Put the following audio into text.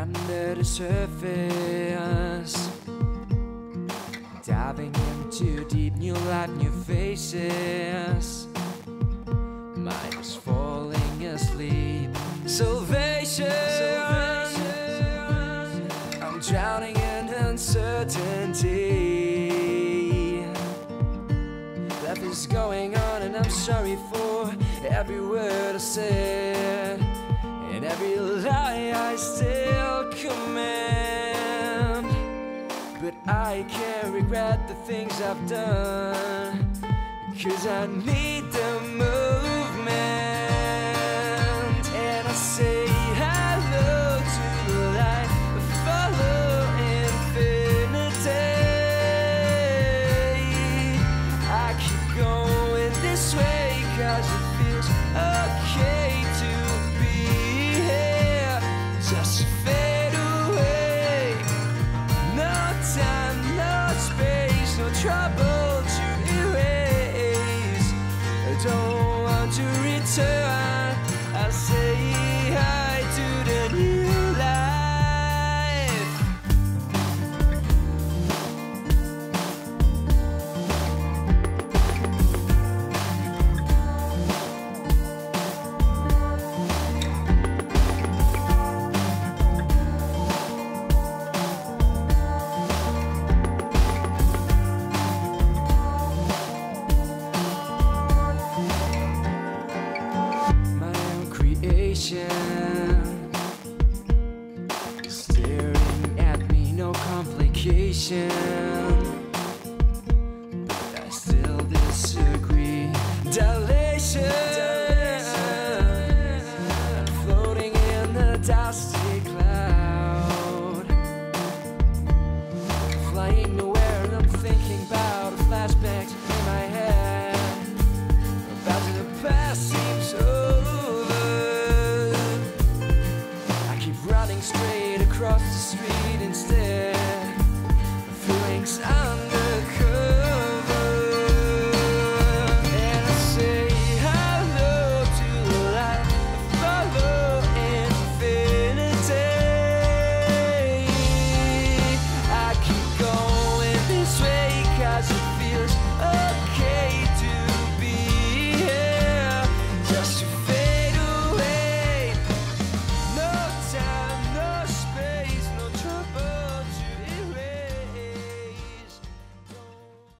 under the surface, diving into deep, new light, new faces. Mind is falling asleep. Salvation. I'm drowning in uncertainty. Life is going on and I'm sorry for every word I said and every lie I still command. But I can't regret the things I've done, 'cause I need the movement. And I say hello to the light, follow infinity. I keep going this way 'cause it feels okay to be here. Just fade away. No time, no space, no trouble to erase. I don't want to return. I say hi to the new life. Staring at me, no complication.